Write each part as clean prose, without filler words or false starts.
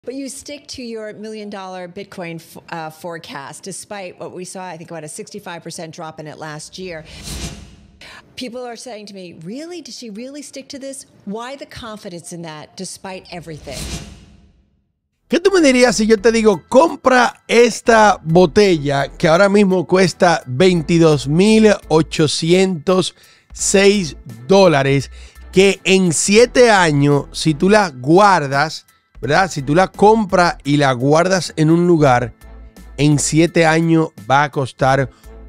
But you stick to your $1 million Bitcoin forecast, despite what we saw, I think about a 65% drop in it last year. People are saying to me, really? Does she really stick to this? Why the confidence in that, despite everything? ¿Qué tú me dirías si yo te digo, compra esta botella que ahora mismo cuesta $22,806, que en 7 años, si tú la guardas, ¿verdad? Si tú la compras y la guardas en un lugar, en 7 años va a costar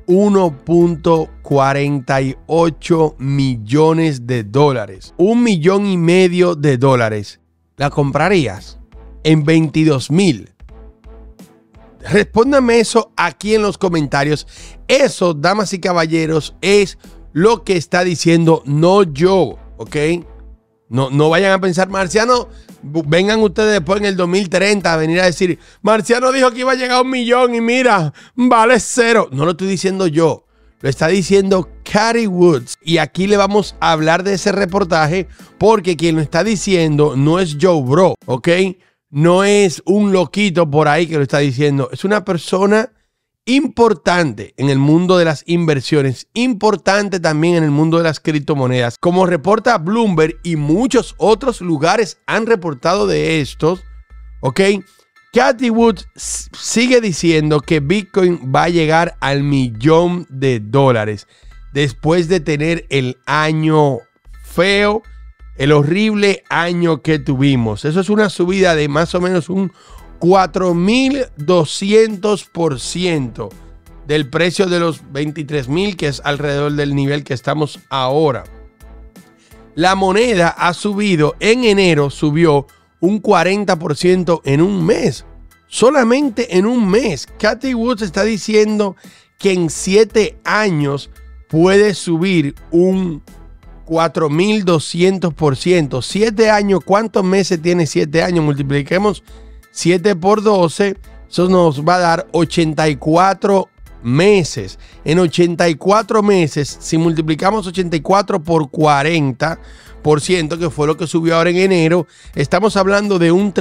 $1.48 millones de dólares. $1,5 millones de dólares. ¿La comprarías en 22,000? Respóndame eso aquí en los comentarios. Eso, damas y caballeros, es lo que está diciendo, no yo, ¿ok? No vayan a pensar, Marciano, vengan ustedes después en el 2030 a venir a decir, Marciano dijo que iba a llegar a 1 millón y mira, vale 0. No lo estoy diciendo yo, lo está diciendo Cathie Woods. Y aquí le vamos a hablar de ese reportaje porque quien lo está diciendo no es Joe Bro, ¿ok? No es un loquito por ahí que lo está diciendo. Es una persona importante en el mundo de las inversiones, importante también en el mundo de las criptomonedas. Como reporta Bloomberg y muchos otros lugares han reportado de estos, ¿ok? Cathie Woods sigue diciendo que Bitcoin va a llegar al $1 millón de dólares después de tener el año feo, el horrible año que tuvimos. Eso es una subida de más o menos un 4,200% del precio de los 23,000, que es alrededor del nivel que estamos ahora. La moneda ha subido, en enero subió un 40% en un mes. Solamente en un mes. Cathie Woods está diciendo que en 7 años puede subir un 4,200%. 7 años, ¿cuántos meses tiene 7 años? Multipliquemos 7 por 12, eso nos va a dar 84 meses. En 84 meses, si multiplicamos 84 por 40%, que fue lo que subió ahora en enero, estamos hablando de un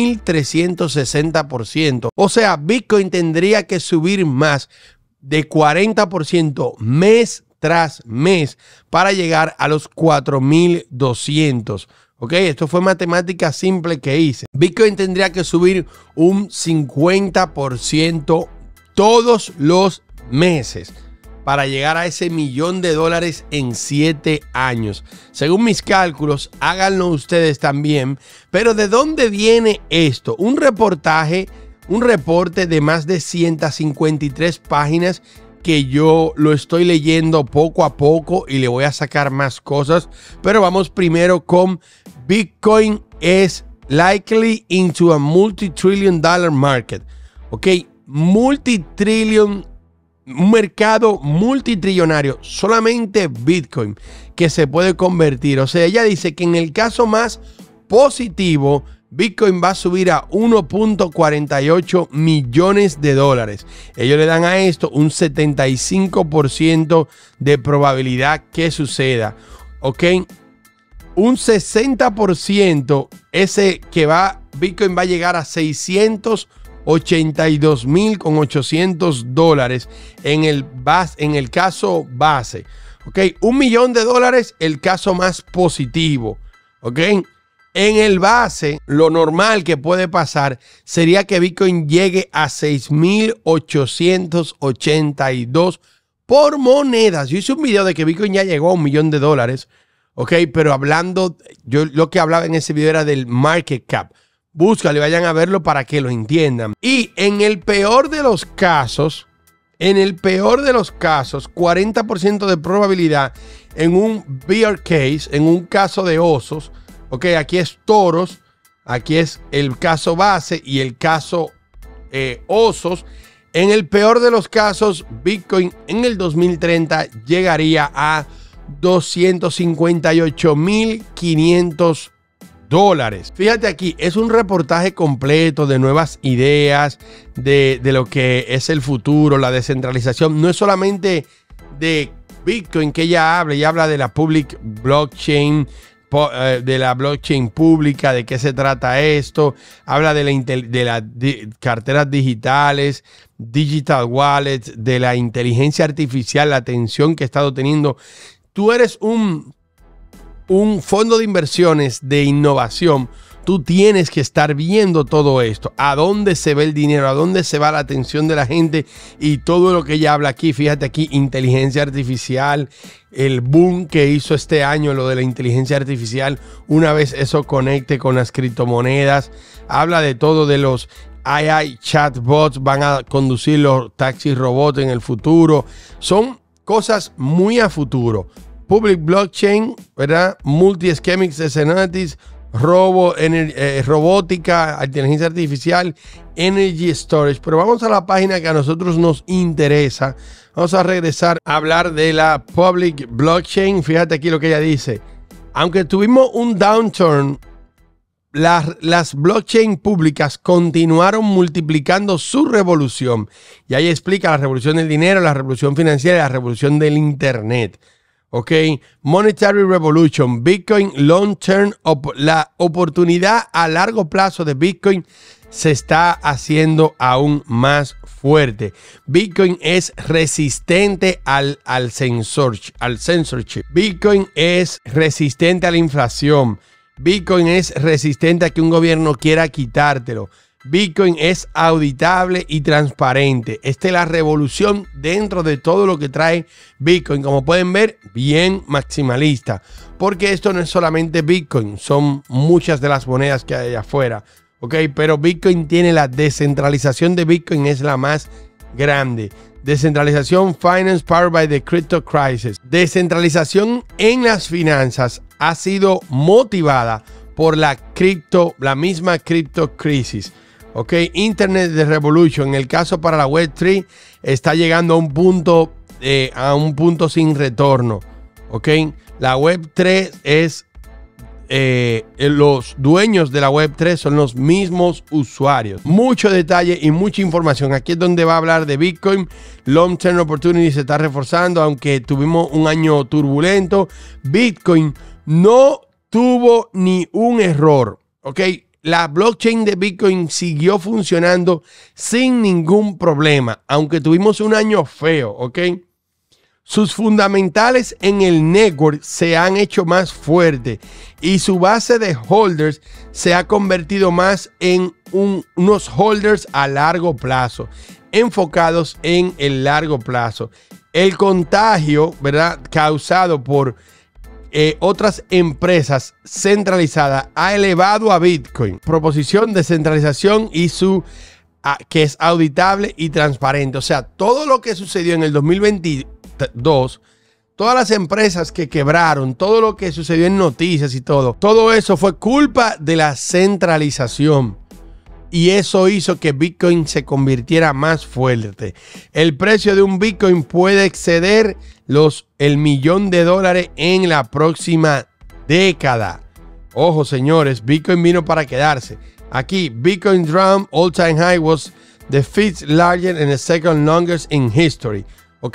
3,360%. O sea, Bitcoin tendría que subir más de 40% mes tras mes para llegar a los 4,200. Ok, esto fue matemática simple que hice. Bitcoin tendría que subir un 50% todos los meses para llegar a ese $1 millón de dólares en 7 años. Según mis cálculos, háganlo ustedes también. Pero ¿de dónde viene esto? Un reporte de más de 153 páginas que yo lo estoy leyendo poco a poco y le voy a sacar más cosas. Pero vamos primero con Bitcoin is likely into a multi-trillion dollar market. Ok, multitrillion, un mercado multitrillonario, solamente Bitcoin que se puede convertir. O sea, ella dice que en el caso más positivo, Bitcoin va a subir a 1.48 millones de dólares. Ellos le dan a esto un 75% de probabilidad que suceda. Ok, un 60% ese que Bitcoin va a llegar a 682,800 dólares en el caso base. Ok, $1 millón de dólares, el caso más positivo. Ok. En el base, lo normal que puede pasar sería que Bitcoin llegue a 6,882 por monedas. Yo hice un video de que Bitcoin ya llegó a $1 millón de dólares. Ok, pero yo lo que hablaba en ese video era del market cap. Búscalo y vayan a verlo para que lo entiendan. Y en el peor de los casos, 40% de probabilidad en un bear case, en un caso de osos. Ok, aquí es toros, aquí es el caso base y el caso osos. En el peor de los casos, Bitcoin en el 2030 llegaría a 258,500 dólares. Fíjate aquí, es un reportaje completo de nuevas ideas, de lo que es el futuro, la descentralización. No es solamente de Bitcoin que ella habla de la public blockchain, de la blockchain pública, de qué se trata esto. Habla de las carteras digitales, digital wallets, de la inteligencia artificial, la atención que ha estado teniendo. Tú eres un fondo de inversiones de innovación. Tú tienes que estar viendo todo esto, a dónde se ve el dinero, a dónde se va la atención de la gente y todo lo que ella habla aquí. Fíjate aquí, inteligencia artificial, el boom que hizo este año, lo de la inteligencia artificial, una vez eso conecte con las criptomonedas. Habla de todo, de los AI chatbots, van a conducir los taxis robots en el futuro. Son cosas muy a futuro. Public blockchain, ¿verdad? Multi-schemic scenarios, robótica, inteligencia artificial, energy storage. Pero vamos a la página que a nosotros nos interesa. Vamos a regresar a hablar de la public blockchain. Fíjate aquí lo que ella dice. Aunque tuvimos un downturn, las blockchain públicas continuaron multiplicando su revolución. Y ahí explica la revolución del dinero, la revolución financiera y la revolución del internet. Ok, Monetary Revolution, Bitcoin Long Term, la oportunidad a largo plazo de Bitcoin se está haciendo aún más fuerte. Bitcoin es resistente al censorship. Bitcoin es resistente a la inflación. Bitcoin es resistente a que un gobierno quiera quitártelo. Bitcoin es auditable y transparente. Esta es la revolución dentro de todo lo que trae Bitcoin. Como pueden ver, bien maximalista. Porque esto no es solamente Bitcoin, son muchas de las monedas que hay allá afuera. Ok, pero Bitcoin tiene la descentralización de Bitcoin, es la más grande. Descentralización Finance Powered by the Crypto Crisis. Descentralización en las finanzas ha sido motivada por la misma cripto crisis. Ok, Internet de Revolution, en el caso para la Web3, está llegando a un punto sin retorno. Ok, la Web3 es los dueños de la Web3 son los mismos usuarios. Mucho detalle y mucha información. Aquí es donde va a hablar de Bitcoin. Long Term Opportunity se está reforzando, aunque tuvimos un año turbulento. Bitcoin no tuvo ni un error. Ok, la blockchain de Bitcoin siguió funcionando sin ningún problema, aunque tuvimos un año feo. Ok, sus fundamentales en el network se han hecho más fuerte y su base de holders se ha convertido más en unos holders a largo plazo, enfocados en el largo plazo. El contagio, ¿verdad?, causado por otras empresas centralizadas ha elevado a Bitcoin. Proposición de centralización y que es auditable y transparente. O sea, todo lo que sucedió en el 2022, todas las empresas que quebraron, todo lo que sucedió en noticias y todo eso fue culpa de la centralización. Y eso hizo que Bitcoin se convirtiera más fuerte. El precio de un Bitcoin puede exceder el $1.000.000 en la próxima década. Ojo, señores, Bitcoin vino para quedarse. Aquí, Bitcoin drum all-time high was the fifth largest and the second longest in history. Ok.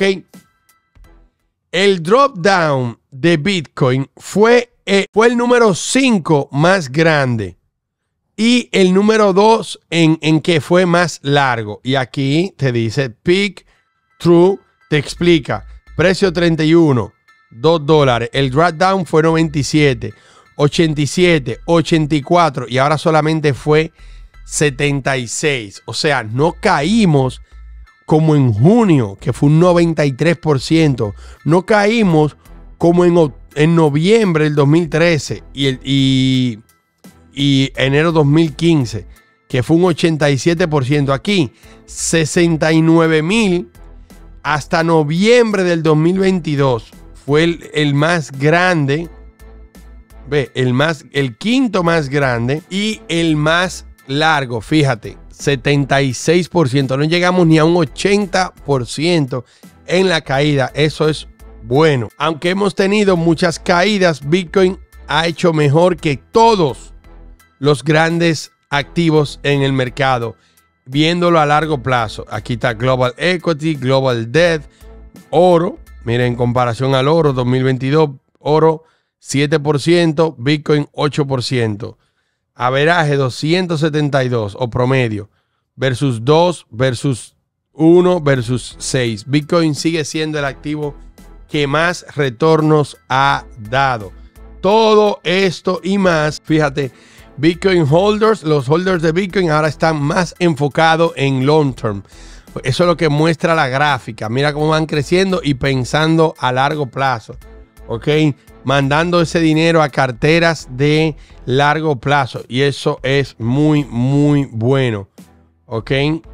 El drop down de Bitcoin fue el número 5 más grande. Y el número 2 en que fue más largo. Y aquí te dice peak, true, te explica. Precio 31, $2. El drawdown fue 97, 87, 84 y ahora solamente fue 76. O sea, no caímos como en junio, que fue un 93%. No caímos como en noviembre del 2013 y enero 2015, que fue un 87%. Aquí, 69,000 hasta noviembre del 2022 fue el más grande. Ve, el quinto más grande y el más largo. Fíjate, 76%. No llegamos ni a un 80% en la caída. Eso es bueno. Aunque hemos tenido muchas caídas, Bitcoin ha hecho mejor que todos los grandes activos en el mercado, viéndolo a largo plazo. Aquí está Global Equity, Global Debt, oro. Miren, en comparación al oro 2022, oro 7%, Bitcoin 8%. Averaje 272 o promedio versus 2 versus 1 versus 6. Bitcoin sigue siendo el activo que más retornos ha dado. Todo esto y más, fíjate, Bitcoin holders, los holders de Bitcoin ahora están más enfocados en long term. Eso es lo que muestra la gráfica. Mira cómo van creciendo y pensando a largo plazo. ¿Ok? Mandando ese dinero a carteras de largo plazo. Y eso es muy, muy bueno. ¿Ok?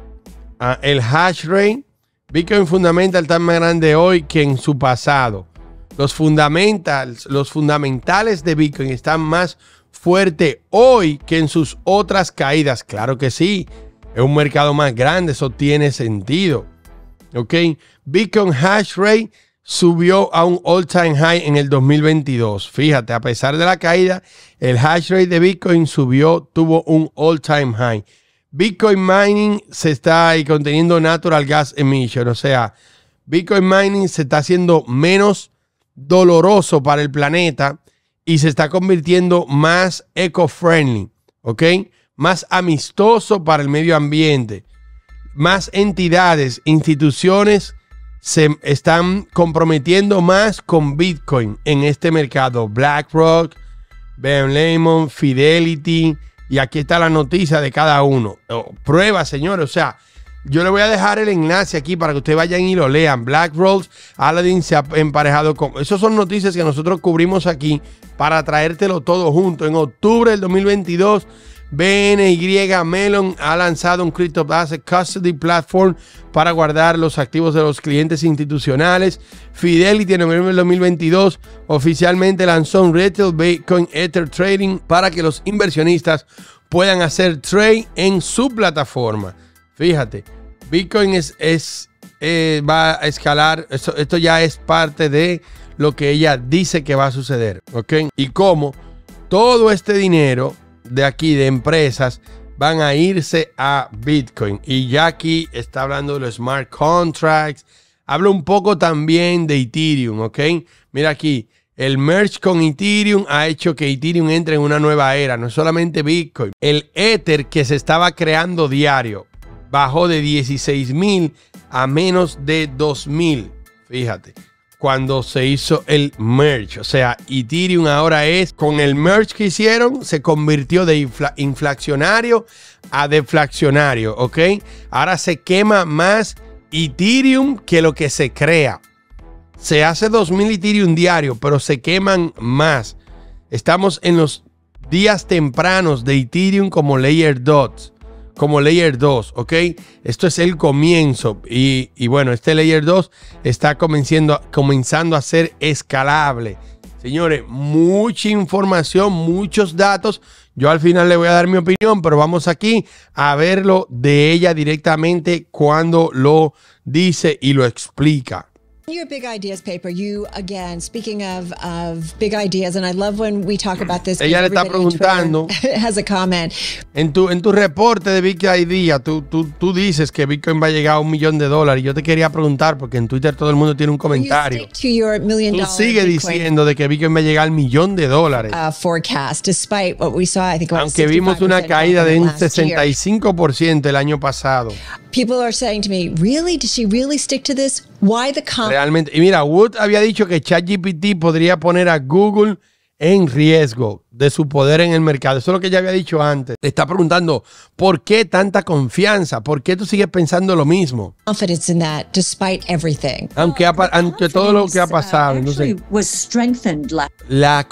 El hash rate. Bitcoin Fundamental está más grande hoy que en su pasado. Los fundamentales de Bitcoin están más fuertes hoy que en sus otras caídas. Claro que sí. Es un mercado más grande. Eso tiene sentido. ¿Ok? Bitcoin hash rate subió a un all-time high en el 2022. Fíjate, a pesar de la caída, el hash rate de Bitcoin tuvo un all-time high. Bitcoin mining se está ahí conteniendo natural gas emission. O sea, Bitcoin mining se está haciendo menos doloroso para el planeta y se está convirtiendo más eco-friendly. ¿Ok? Más amistoso para el medio ambiente. Más entidades, instituciones se están comprometiendo más con Bitcoin en este mercado. BlackRock, Ben Lemon, Fidelity. Y aquí está la noticia de cada uno. Prueba, señores. O sea, yo le voy a dejar el enlace aquí para que ustedes vayan y lo lean. BlackRock, Aladdin se ha emparejado con... Esas son noticias que nosotros cubrimos aquí para traértelo todo junto. En octubre del 2022... BNY Mellon ha lanzado un Crypto Asset Custody Platform para guardar los activos de los clientes institucionales. Fidelity en noviembre del 2022 oficialmente lanzó un Retail Bitcoin Ether Trading para que los inversionistas puedan hacer trade en su plataforma. Fíjate, Bitcoin va a escalar. Esto ya es parte de lo que ella dice que va a suceder. ¿Ok? Y cómo todo este dinero de aquí, de empresas, van a irse a Bitcoin. Y ya aquí está hablando de los smart contracts. Habla un poco también de Ethereum, ¿ok? Mira aquí, el merge con Ethereum ha hecho que Ethereum entre en una nueva era. No solamente Bitcoin. El Ether que se estaba creando diario bajó de 16,000 a menos de 2,000. Fíjate. Cuando se hizo el merge. O sea, Ethereum ahora con el merge que hicieron, se convirtió de inflacionario a deflacionario, ¿ok? Ahora se quema más Ethereum que lo que se crea. Se hace 2,000 Ethereum diario, pero se queman más. Estamos en los días tempranos de Ethereum como Layer 2. Como Layer 2, ¿ok? Esto es el comienzo y bueno, este Layer 2 está comenzando a ser escalable. Señores, mucha información, muchos datos. Yo al final le voy a dar mi opinión, pero vamos aquí a verlo de ella directamente cuando lo dice y lo explica. Your big ideas paper, you again, speaking of big ideas, and I love when we talk about this. Ella le está preguntando, has a comment. En tu reporte de Big Idea, tú dices que Bitcoin va a llegar a $1 millón. Y yo te quería preguntar, porque en Twitter todo el mundo tiene un comentario. Tú sigues diciendo de que Bitcoin va a llegar al $1 millón. Forecast, despite what we saw, I think aunque vimos una caída de un 65% el año pasado. People are saying to me, really? Did she really stick to this? Why the Realmente. Y mira, Wood había dicho que ChatGPT podría poner a Google en riesgo de su poder en el mercado. Eso es lo que ya había dicho antes. Le está preguntando, ¿por qué tanta confianza? ¿Por qué tú sigues pensando lo mismo? Confidence in that, despite everything. Ante todo lo que ha pasado. Entonces, la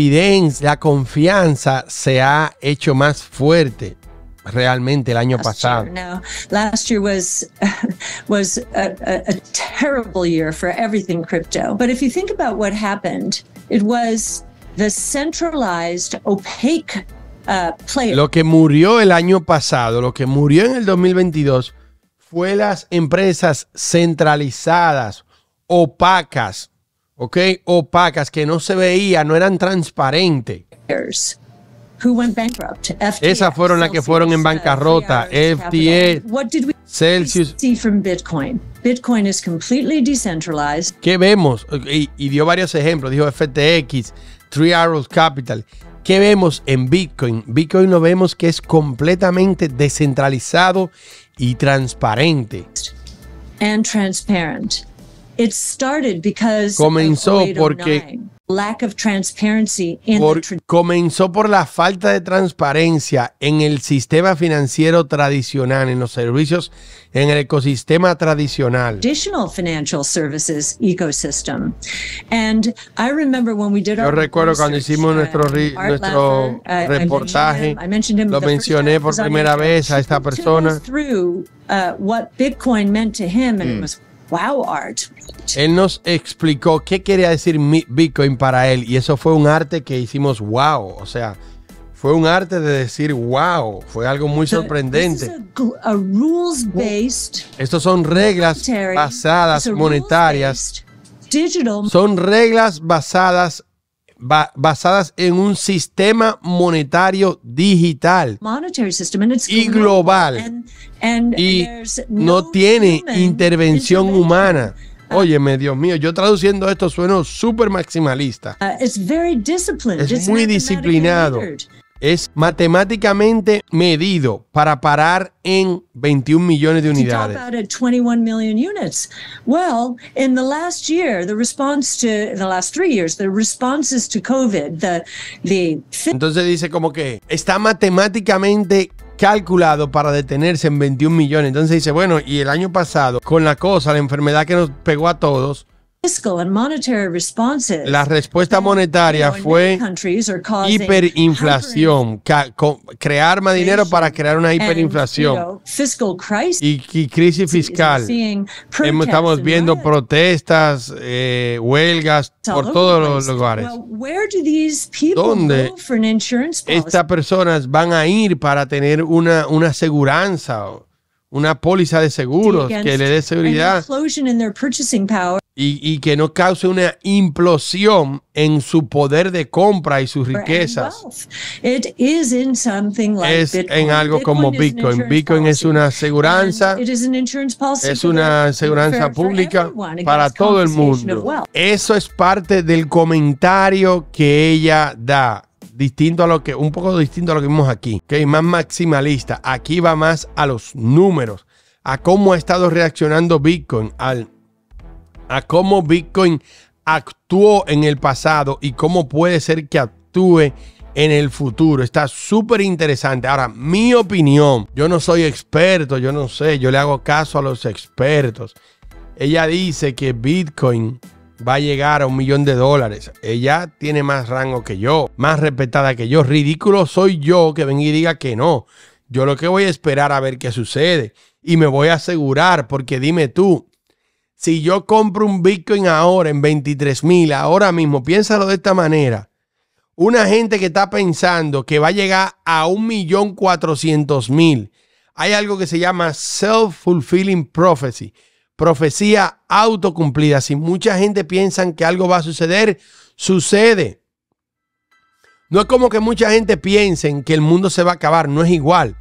confianza se ha hecho más fuerte. Realmente el año pasado. Last year was a terrible year for everything crypto. But if you think about what happened, it was the centralized, opaque players. Lo que murió el año pasado, lo que murió en el 2022 fue las empresas centralizadas, opacas, ¿ok? Opacas, que no se veían, no eran transparentes. Who went bankrupt. FTX, esas fueron las que fueron en bancarrota. FTX, what did we Celsius. See from Bitcoin? Bitcoin is completely decentralized. ¿Qué vemos? Y dio varios ejemplos. Dijo FTX, Three Arrows Capital. ¿Qué vemos en Bitcoin? Bitcoin lo vemos que es completamente descentralizado y transparente. And transparent. It started because Comenzó of 0809. porque Lack of transparency in comenzó por la falta de transparencia en el sistema financiero tradicional, en los servicios, en el ecosistema tradicional. traditional financial services ecosystem. And I remember when we did Yo our recuerdo cuando research, hicimos nuestro Art nuestro Laffer, reportaje, I mentioned him lo the first mencioné time I por was on primera your show. vez a esta He took persona. us through what Bitcoin meant to him, and it was wow, Art. Él nos explicó qué quería decir Bitcoin para él y eso fue un arte que hicimos wow, o sea, fue un arte de decir wow, fue algo muy sorprendente. This is a rules-based, Estos son reglas monetary- basadas it's a monetarias, rules-based digital son reglas basadas en un sistema monetario digital monetary system, and it's y global. and Y there's no tiene human intervención intervention. humana. Óyeme, Dios mío, yo traduciendo esto sueno súper maximalista. It's very disciplined. Es It's muy mathematically disciplinado. measured. Es matemáticamente medido para parar en 21 millones de To top unidades. out at 21 million units. Well, in the last year, the last 3 years, the responses to COVID, the Entonces dice como que está matemáticamente calculado para detenerse en 21 millones. Entonces dice, bueno, y el año pasado, con la enfermedad que nos pegó a todos, fiscal and monetary responses. la respuesta monetaria in many fue countries are causing hiperinflación, crear más dinero para crear una and, hiperinflación fiscal crisis. y crisis fiscal. Seeing protests Estamos and viendo riots protestas, huelgas all por over todos the los place. lugares. Well, where do these people ¿Dónde go for an insurance policy? Estas personas van a ir para tener una aseguranza, una póliza de seguros que le dé An seguridad implosion in their purchasing power. y que no cause una implosión en su poder de compra y sus and riquezas. wealth. It is in something like Es Bitcoin. en algo como is an Bitcoin. insurance Bitcoin es policy. una aseguranza, And it is an insurance policy es for una the- aseguranza for pública everyone para against todo el confiscation of mundo. wealth. Eso es parte del comentario que ella da. Un poco distinto a lo que vimos aquí, que es más maximalista. Aquí va más a los números, a cómo ha estado reaccionando Bitcoin, a cómo Bitcoin actuó en el pasado y cómo puede ser que actúe en el futuro. Está súper interesante. Ahora, mi opinión, yo no soy experto, yo no sé, yo le hago caso a los expertos. Ella dice que Bitcoin va a llegar a $1 millón. Ella tiene más rango que yo, más respetada que yo. Ridículo soy yo que venga y diga que no. Yo lo que voy a esperar a ver qué sucede y me voy a asegurar, porque dime tú, si yo compro un Bitcoin ahora en 23,000, ahora mismo, piénsalo de esta manera. Una gente que está pensando que va a llegar a 1.400.000. Hay algo que se llama self-fulfilling prophecy. Profecía autocumplida. Si mucha gente piensa que algo va a suceder, sucede. No es como que mucha gente piense que el mundo se va a acabar. No es igual.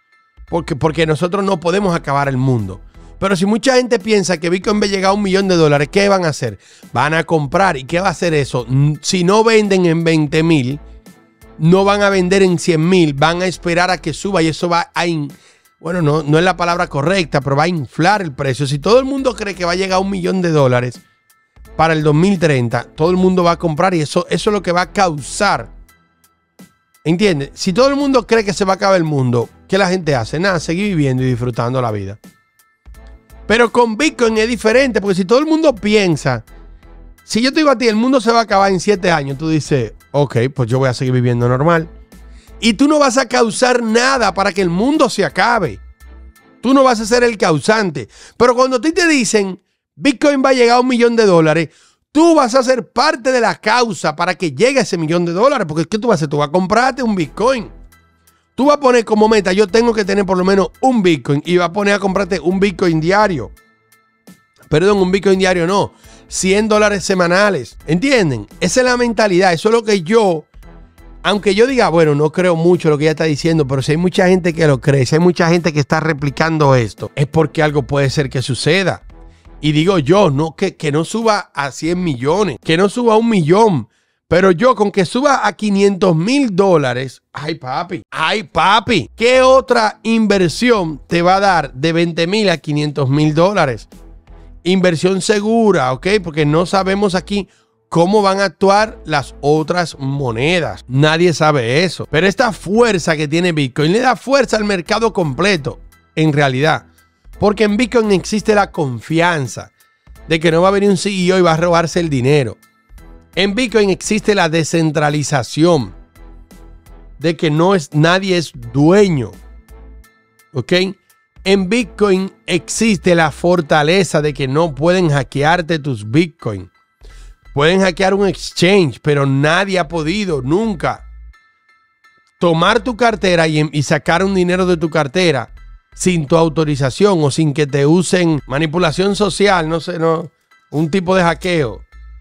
Porque nosotros no podemos acabar el mundo. Pero si mucha gente piensa que Bitcoin va a llegar a $1 millón, ¿qué van a hacer? Van a comprar. ¿Y qué va a hacer eso? Si no venden en 20,000, no van a vender en 100,000. Van a esperar a que suba y eso va a... Bueno, no es la palabra correcta, pero va a inflar el precio. Si todo el mundo cree que va a llegar a $1 millón para el 2030, todo el mundo va a comprar y eso es lo que va a causar. ¿Entiendes? Si todo el mundo cree que se va a acabar el mundo, ¿qué la gente hace? Nada, seguir viviendo y disfrutando la vida. Pero con Bitcoin es diferente, porque si todo el mundo piensa, si yo te digo a ti, el mundo se va a acabar en 7 años, tú dices, ok, pues yo voy a seguir viviendo normal. Y tú no vas a causar nada para que el mundo se acabe. Tú no vas a ser el causante. Pero cuando a ti te dicen, Bitcoin va a llegar a $1 millón, tú vas a ser parte de la causa para que llegue a ese $1 millón. Porque ¿qué tú vas a hacer? Tú vas a comprarte un Bitcoin. Tú vas a poner como meta, yo tengo que tener por lo menos un Bitcoin. Y vas a poner a comprarte un Bitcoin diario. Perdón, un Bitcoin diario no. $100 semanales. ¿Entienden? Esa es la mentalidad. Eso es lo que yo... Aunque yo diga, bueno, no creo mucho lo que ella está diciendo, pero si hay mucha gente que lo cree, si hay mucha gente que está replicando esto, es porque algo puede ser que suceda. Y digo yo, no que no suba a 100 millones, que no suba a 1 millón, Pero yo con que suba a $500,000, ay papi, ¿qué otra inversión te va a dar de $20,000 a $500,000? Inversión segura, ¿ok? Porque no sabemos aquí cómo van a actuar las otras monedas. Nadie sabe eso. Pero esta fuerza que tiene Bitcoin le da fuerza al mercado completo, en realidad. Porque en Bitcoin existe la confianza de que no va a venir un CEO y va a robarse el dinero. En Bitcoin existe la descentralización de que nadie es dueño. ¿Ok? En Bitcoin existe la fortaleza de que no pueden hackearte tus Bitcoin. Pueden hackear un exchange, pero nadie ha podido nunca tomar tu cartera y sacar un dinero de tu cartera sin tu autorización o sin que te usen manipulación social, no sé, no, un tipo de hackeo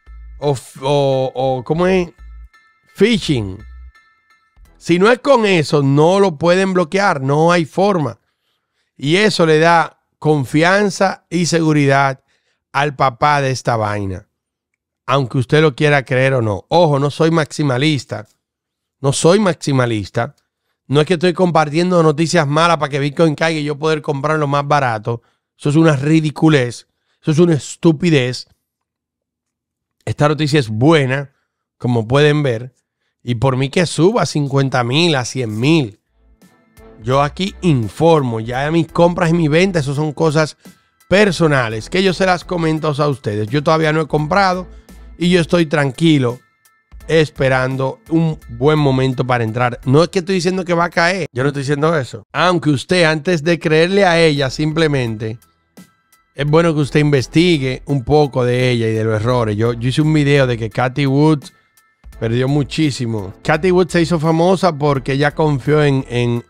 o ¿cómo es? Phishing. Si no es con eso, no lo pueden bloquear, no hay forma. Y eso le da confianza y seguridad al papá de esta vaina. Aunque usted lo quiera creer o no. Ojo, no soy maximalista. No soy maximalista. No es que estoy compartiendo noticias malas para que Bitcoin caiga y yo poder comprarlo más barato. Eso es una ridiculez. Eso es una estupidez. Esta noticia es buena, como pueden ver. Y por mí que suba a 50,000, a 100,000. Yo aquí informo, ya mis compras y mis ventas, eso son cosas personales que yo se las comento a ustedes. Yo todavía no he comprado y yo estoy tranquilo esperando un buen momento para entrar. No es que estoy diciendo que va a caer, yo no estoy diciendo eso. Aunque usted, antes de creerle a ella, simplemente es bueno que usted investigue un poco de ella y de los errores. Yo hice un video de que Cathie Wood perdió muchísimo. Cathie Wood se hizo famosa porque ella confió en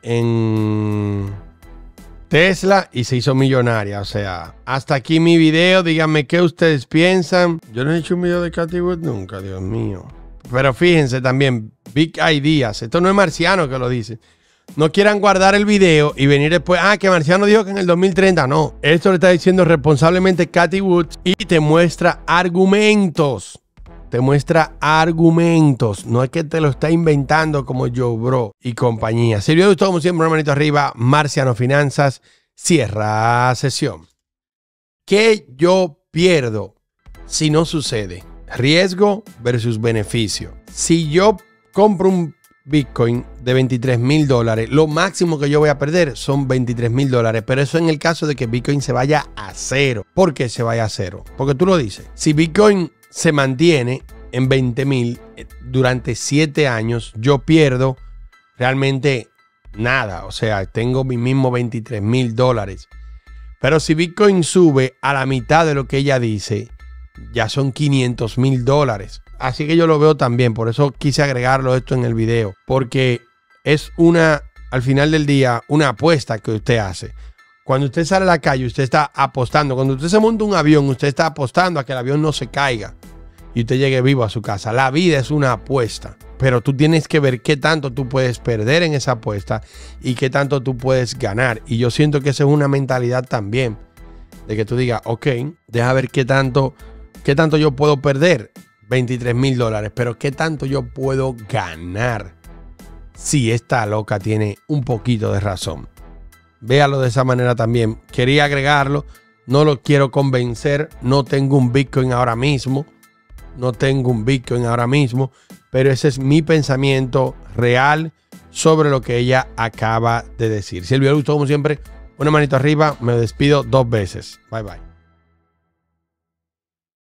Tesla y se hizo millonaria. O sea, hasta aquí mi video. Díganme qué ustedes piensan. Yo no he hecho un video de Cathie Wood nunca, Dios mío. Pero fíjense también, Big Ideas. Esto no es Marciano que lo dice. No quieran guardar el video y venir después. Ah, que Marciano dijo que en el 2030. No. Esto le está diciendo responsablemente Cathie Wood y te muestra argumentos. Te muestra argumentos. No es que te lo está inventando como Joe Bro y compañía. Si el video gustó, como siempre, una manito arriba. Marciano Finanzas cierra sesión. ¿Qué yo pierdo si no sucede? Riesgo versus beneficio. Si yo compro un Bitcoin de $23,000, lo máximo que yo voy a perder son $23,000. Pero eso en el caso de que Bitcoin se vaya a cero. ¿Por qué se vaya a cero? Porque tú lo dices. Si Bitcoin se mantiene en 20,000 durante 7 años, yo pierdo realmente nada. O sea, tengo mi mismo $23,000. Pero si Bitcoin sube a la mitad de lo que ella dice, ya son $500,000. Así que yo lo veo también. Por eso quise agregarlo esto en el video. Porque es al final del día, una apuesta que usted hace. Cuando usted sale a la calle, usted está apostando. Cuando usted se monta un avión, usted está apostando a que el avión no se caiga y usted llegue vivo a su casa. La vida es una apuesta, pero tú tienes que ver qué tanto tú puedes perder en esa apuesta y qué tanto tú puedes ganar. Y yo siento que esa es una mentalidad también, de que tú digas, ok, deja ver qué tanto yo puedo perder, $23,000, pero qué tanto yo puedo ganar si esta loca tiene un poquito de razón. Véalo de esa manera también. Quería agregarlo. No lo quiero convencer. No tengo un Bitcoin ahora mismo. Pero ese es mi pensamiento real sobre lo que ella acaba de decir. Si el video le gustó, como siempre, una manito arriba. Me despido 2 veces. Bye, bye.